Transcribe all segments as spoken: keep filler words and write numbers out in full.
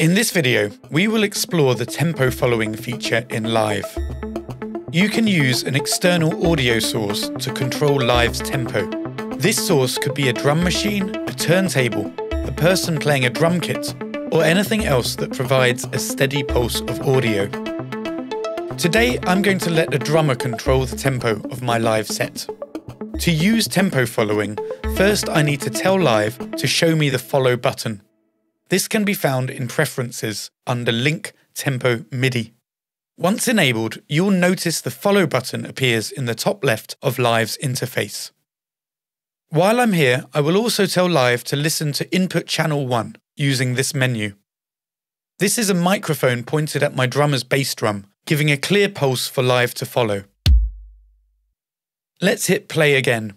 In this video, we will explore the tempo following feature in Live. You can use an external audio source to control Live's tempo. This source could be a drum machine, a turntable, a person playing a drum kit, or anything else that provides a steady pulse of audio. Today, I'm going to let a drummer control the tempo of my live set. To use tempo following, first I need to tell Live to show me the follow button. This can be found in Preferences under Link Tempo MIDI. Once enabled, you'll notice the follow button appears in the top left of Live's interface. While I'm here, I will also tell Live to listen to input channel one using this menu. This is a microphone pointed at my drummer's bass drum, giving a clear pulse for Live to follow. Let's hit play again.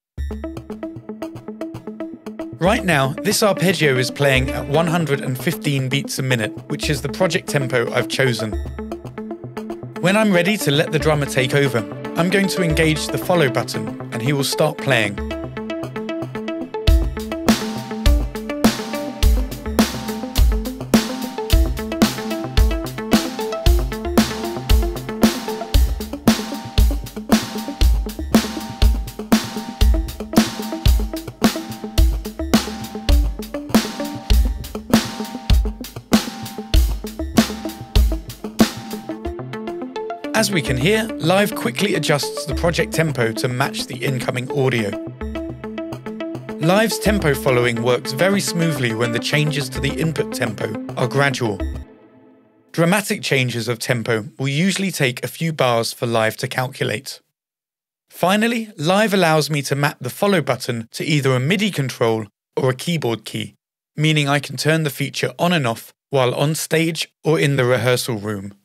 Right now, this arpeggio is playing at one hundred fifteen beats a minute, which is the project tempo I've chosen. When I'm ready to let the drummer take over, I'm going to engage the follow button and he will start playing. As we can hear, Live quickly adjusts the project tempo to match the incoming audio. Live's tempo following works very smoothly when the changes to the input tempo are gradual. Dramatic changes of tempo will usually take a few bars for Live to calculate. Finally, Live allows me to map the follow button to either a MIDI control or a keyboard key, meaning I can turn the feature on and off while on stage or in the rehearsal room.